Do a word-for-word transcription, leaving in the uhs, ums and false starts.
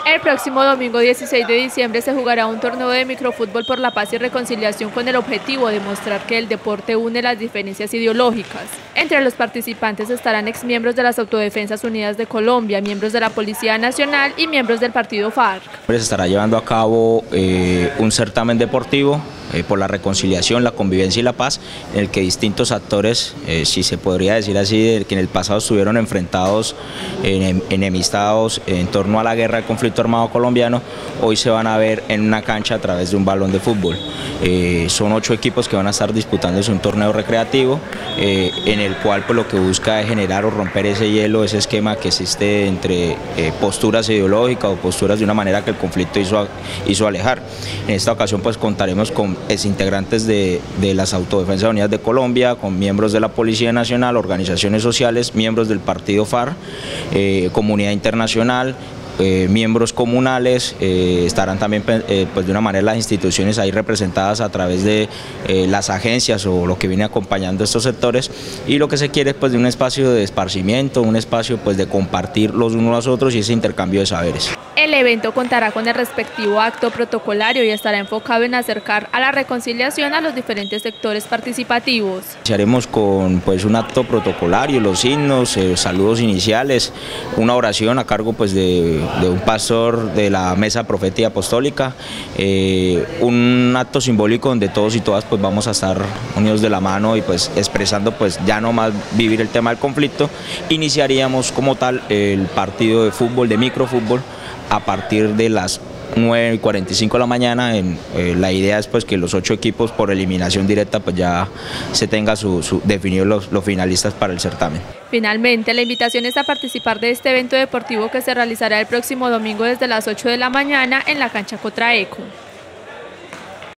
El próximo domingo dieciséis de diciembre se jugará un torneo de microfútbol por la paz y reconciliación con el objetivo de mostrar que el deporte une las diferencias ideológicas. Entre los participantes estarán exmiembros de las Autodefensas Unidas de Colombia, miembros de la Policía Nacional y miembros del partido FARC. Se estará llevando a cabo eh, un certamen deportivo eh, por la reconciliación, la convivencia y la paz, en el que distintos actores, eh, si se podría decir así, de, que en el pasado estuvieron enfrentados, eh, enemistados en torno a la guerra del conflicto armado colombiano, hoy se van a ver en una cancha a través de un balón de fútbol. Eh, son ocho equipos que van a estar disputándose un torneo recreativo, eh, en el cual pues, lo que busca es generar o romper ese hielo, ese esquema que existe entre eh, posturas ideológicas o posturas de una manera que el conflicto hizo, hizo alejar. En esta ocasión pues contaremos con exintegrantes de, de las Autodefensas Unidas de Colombia, con miembros de la Policía Nacional, organizaciones sociales, miembros del partido FARC, eh, comunidad internacional, Eh, miembros comunales, eh, estarán también eh, pues de una manera las instituciones ahí representadas a través de eh, las agencias o lo que viene acompañando estos sectores, y lo que se quiere es pues de un espacio de esparcimiento, un espacio pues de compartir los unos a los otros y ese intercambio de saberes. El evento contará con el respectivo acto protocolario y estará enfocado en acercar a la reconciliación a los diferentes sectores participativos. Iniciaremos con pues un acto protocolario, los himnos, eh, saludos iniciales, una oración a cargo pues de, de un pastor de la Mesa Profética Apostólica, eh, un acto simbólico donde todos y todas pues vamos a estar unidos de la mano y pues expresando pues ya no más vivir el tema del conflicto. Iniciaríamos como tal el partido de fútbol, de microfútbol, a partir de las nueve y cuarenta y cinco de la mañana. En, eh, la idea es pues que los ocho equipos por eliminación directa pues ya se tenga su, su definido los, los finalistas para el certamen. Finalmente, la invitación es a participar de este evento deportivo que se realizará el próximo domingo desde las ocho de la mañana en la cancha Cotraeco.